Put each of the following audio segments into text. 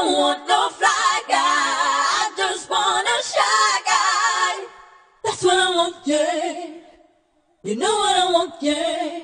don't want no fly guy. I just want a shy guy. That's what I want, yeah. You know what I want, yeah.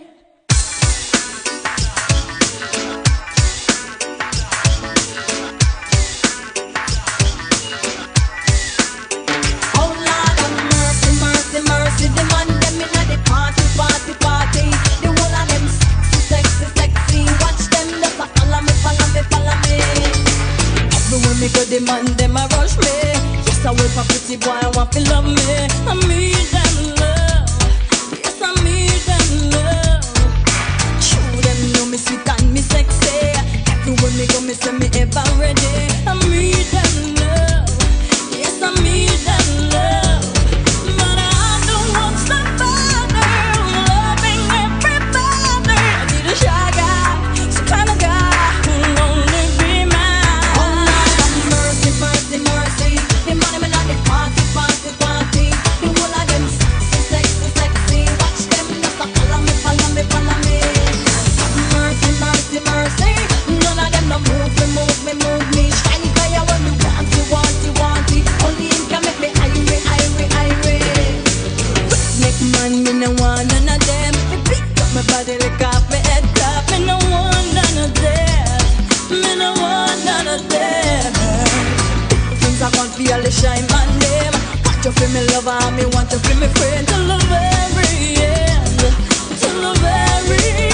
Mercy, the man them inna the party. The whole of them sexy. Watch them just a follow me. Everywhere me go, the man them a rush me. Yes, I wait for pretty boy, I want to love me. I need them love. Yes, I need them love. Show them know me sweet and me sexy. Everywhere me go, me say me ever ready. I need them love. Yes, I need them love. Feel the shine my name. Want to feel me lover, me want to feel me friend till the very end, till the very end.